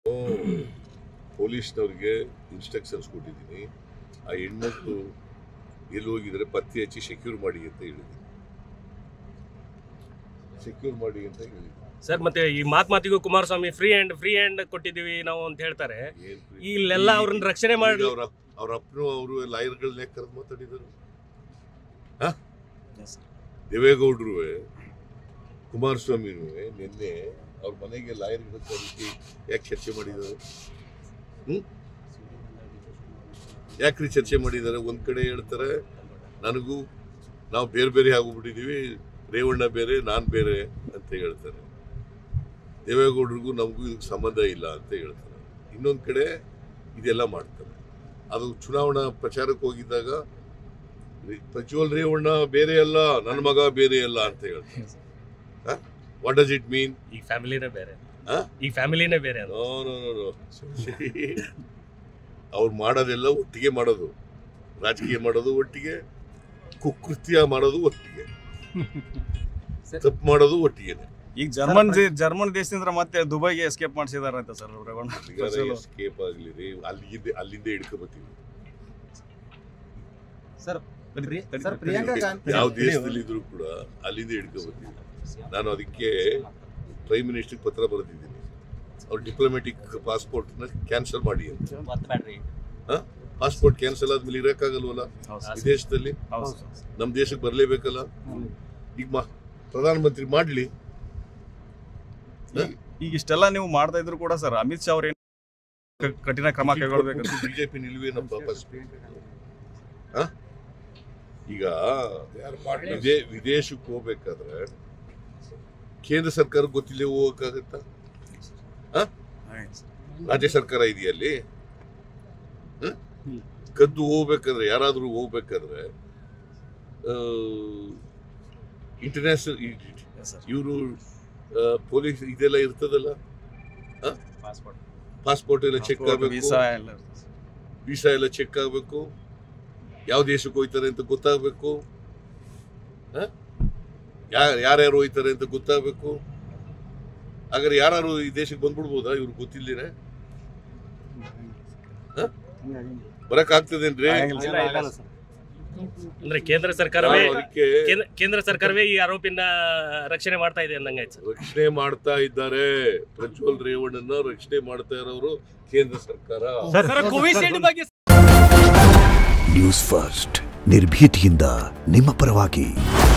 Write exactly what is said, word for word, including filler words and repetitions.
ಪೊಲೀಸ್ನವ್ರಿಗೆ instructions ಕೊಟ್ಟಿದ್ದೀನಿ. ಆ ಹೆಣ್ಮಕ್ಳು ಎಲ್ಲಿ ಹೋಗಿದ್ರೆ ಪತ್ತೆ ಹಚ್ಚಿ ಸೆಕ್ಯೂರ್ ಮಾಡಿ ಅಂತ ಹೇಳಿದ್ದೀನಿ. ಸೆಕ್ಯೂರ್ ಮಾಡಿ ಅಂತ ಹೇಳಿದ್ದೀನಿ ಸರ್. ಮತ್ತೆ ಈ ಮಾತ್ ಮಾತಿಗೂ Kumaraswamy free hand free hand ಕೊಟ್ಟಿದ್ದೀವಿ ನಾವು ಅಂತ ಹೇಳ್ತಾರೆ. ಇಲ್ಲೆಲ್ಲ ಅವ್ರನ್ನ ರಕ್ಷಣೆ ಮಾಡಿ ಅವ್ರ ಅವ್ರ ಅಪ್ಪನು ಅವರು ಲಾಯರ್ಗಳನ್ನೇ ಕರೆದು ಮಾತಾಡಿದರು. ದೇವೇಗೌಡರು ಕುಮಾರಸ್ವಾಮಿನೂ ನಿನ್ನೆ ಅವ್ರ ಮನೆಗೆ ಲಾಯರ್ಗಳ ಕರೆಸಿ ಯಾಕೆ ಚರ್ಚೆ ಮಾಡಿದ್ದಾರೆ? ಹ್ಮ್ ಯಾಕ್ರಿ ಚರ್ಚೆ ಮಾಡಿದ್ದಾರೆ? ಒಂದ್ ಕಡೆ ಹೇಳ್ತಾರೆ ನನಗೂ ನಾವು ಬೇರೆ ಬೇರೆ ಆಗೋಗ್ಬಿಟ್ಟಿದೀವಿ, ರೇವಣ್ಣ ಬೇರೆ ನಾನು ಬೇರೆ ಅಂತ ಹೇಳ್ತಾರೆ. ದೇವೇಗೌಡರಿಗೂ ನಮಗೂ ಇದಕ್ಕೆ ಸಂಬಂಧ ಇಲ್ಲ ಅಂತ ಹೇಳ್ತಾರೆ. ಇನ್ನೊಂದು ಕಡೆ ಇದೆಲ್ಲ ಮಾಡ್ತಾರೆ. ಅದು ಚುನಾವಣಾ ಪ್ರಚಾರಕ್ಕೆ ಹೋಗಿದ್ದಾಗ ಪ್ರಜ್ವಲ್ ರೇವಣ್ಣ ಬೇರೆ ಅಲ್ಲ, ನನ್ನ ಮಗ ಬೇರೆ ಅಲ್ಲ ಅಂತ ಹೇಳ್ತಾರೆ. What does it mean? ಈ ಫ್ಯಾಮಿಲಿನೇ ಬೇರೆ, ಈ ಫ್ಯಾಮಿಲಿನೇ ಬೇರೆ. ನೋ ನೋ ನೋ ಅವ್ರು ಮಾಡೋದೆಲ್ಲ ಒಟ್ಟಿಗೆ ಮಾಡೋದು, ರಾಜಕೀಯ ಮಾಡೋದು ಒಟ್ಟಿಗೆ, ಕುಕೃತ್ಯ ಮಾಡೋದು ಒಟ್ಟಿಗೆ, ತಪ್ಪು ಮಾಡೋದು ಒಟ್ಟಿಗೆನೆ. ಈಗ ಜರ್ಮನ್ ಜರ್ಮನ್ ದೇಶದಿಂದ ಮತ್ತೆ ದುಬೈಗೆ ಎಸ್ಕೇಪ್ ಮಾಡಿಸಿದಾರೆ ಅಂತ ಸರ್. ಎಸ್ಕೇಪ್ ಆಗ್ಲಿ ರೀ, ಅಲ್ಲಿಂದ ಅಲ್ಲಿಂದ ಹಿಡ್ಕೊಬತ್ತೀವಿ. ಯಾವ ದೇಶದಲ್ಲಿ ಇದ್ರು ಕೂಡ ಅಲ್ಲಿಂದ ಹಿಡ್ಕೊಬತ್ತೀವಿ. ನಾನು ಅದಕ್ಕೆ ಪ್ರೈಮ್ ಮಿನಿಸ್ಟರ್ ಪತ್ರ ಬರೆದಿದ್ದೀನಿ, ಅವ್ರ ಡಿಪ್ಲೊಮ್ಯಾಟಿಕ್ ಪಾಸ್ಪೋರ್ಟ್ ನ ಕ್ಯಾನ್ಸಲ್ ಮಾಡಿ ಅಂತ. ಪಾಸ್ಪೋರ್ಟ್ ಕ್ಯಾನ್ಸಲ್ ಆದ್ಮೇಲೆ ಇರಕ್ಕಾಗಲ್ವಲ್ಲ ವಿದೇಶದಲ್ಲಿ, ನಮ್ ದೇಶಕ್ಕೆ ಬರ್ಲೇಬೇಕಲ್ಲ. ಈಗ ಪ್ರಧಾನ ಮಂತ್ರಿ ಮಾಡ್ಲಿ. ಈಗ ಇಷ್ಟೆಲ್ಲ ನೀವು ಮಾಡ್ತಾ ಇದ್ರು ಕೂಡ ಸರ್, ಅಮಿತ್ ಶಾ ಅವ್ರ ಕಠಿಣ ಕ್ರಮ ಕೈಗೊಳ್ಬೇಕು. ಬಿಜೆಪಿ ನಿಲುವೇನಪ್ಪ? ಈಗ ವಿದೇಶಕ್ಕೆ ಹೋಗ್ಬೇಕಾದ್ರೆ ಕೇಂದ್ರ ಸರ್ಕಾರ ಗೊತ್ತಿಲ್ಲೇ ಹೋಗಕ್ಕಾಗತ್ತ? ರಾಜ್ಯ ಸರ್ಕಾರ ಇದೆಯಲ್ಲಿ ಕದ್ದು ಹೋಗ್ಬೇಕಾದ್ರೆ, ಯಾರಾದ್ರೂ ಹೋಗ್ಬೇಕಾದ್ರೆ ಇಂಟರ್ನ್ಯಾಷನಲ್ ಇವರು ಪೊಲೀಸ್ ಇದೆಲ್ಲ ಇರ್ತದಲ್ಲ, ಪಾಸ್ಪೋರ್ಟ್ ಎಲ್ಲ ಚೆಕ್ ಆಗ್ಬೇಕು, ವೀಸಾ ಎಲ್ಲ ಚೆಕ್ ಆಗ್ಬೇಕು, ಯಾವ ದೇಶಕ್ಕೆ ಹೋಗ್ತಾರೆ ಅಂತ ಗೊತ್ತಾಗಬೇಕು, ಯಾರ್ಯಾರು ಹೋಗ್ತಾರೆ ಅಂತ ಗೊತ್ತಾಗಬೇಕು. ಹಾಗಾದ್ರೆ ಯಾರು ಈ ದೇಶಕ್ಕೆ ಬಂದ್ಬಿಡ್ಬೋದಾ ಇವ್ರು ಗೊತ್ತಿಲ್ದೇನೆ? ಬರಕ್ ಆಗ್ತದೇನ್ರಿ? ಅಂದ್ರೆ ಕೇಂದ್ರ ಸರ್ಕಾರವೇ ಕೇಂದ್ರ ಸರ್ಕಾರವೇ ಈ ಆರೋಪಿನ ರಕ್ಷಣೆ ಮಾಡ್ತಾ ಇದೆ ಅಂದಂಗಾಯ್ತು. ರಕ್ಷಣೆ ಮಾಡ್ತಾ ಇದ್ದಾರೆ. ಪ್ರಜ್ವಲ್ ರೇವಣ್ಣನ ರಕ್ಷಣೆ ಮಾಡ್ತಾ ಇರೋರು ಕೇಂದ್ರ ಸರ್ಕಾರ. ನ್ಯೂಸ್ ಫಸ್ಟ್ ನಿರ್ಭೀತಿಯಿಂದ ನಿಮ್ಮ ಪರವಾಗಿ.